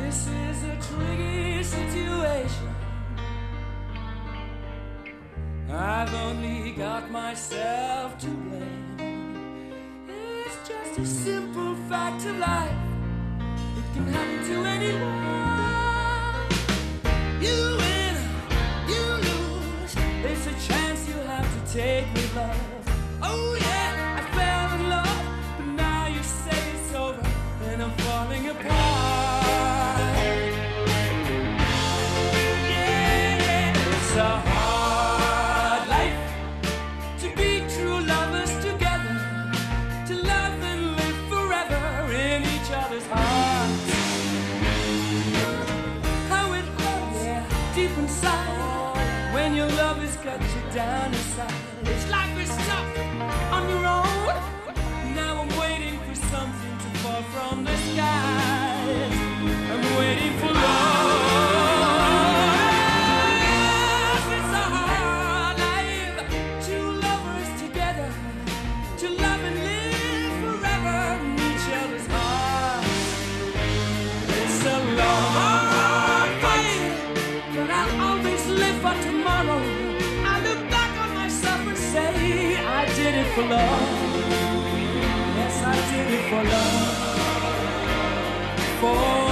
This is a tricky situation. I've only got myself to blame. It's just a simple fact of life. It can happen to anyone. You win, you lose. It's a chance you have to take with love. Oh yeah, I fell in love, but now you say it's over and I'm falling apart. Yeah, it's a hard life to be true lovers together, to love and live forever in each other's hearts. How it hurts, yeah, deep inside, when your love has got you down inside. It's life is tough on your own. Now I'm waiting for something to fall from the skies. I'm waiting for love. It's a hard life. Two lovers together, to love and live forever in each other's hearts. It's a long, hard fight, but I'll always live for tomorrow. I look back on myself and say I did it for love. Yes, I did it for love. For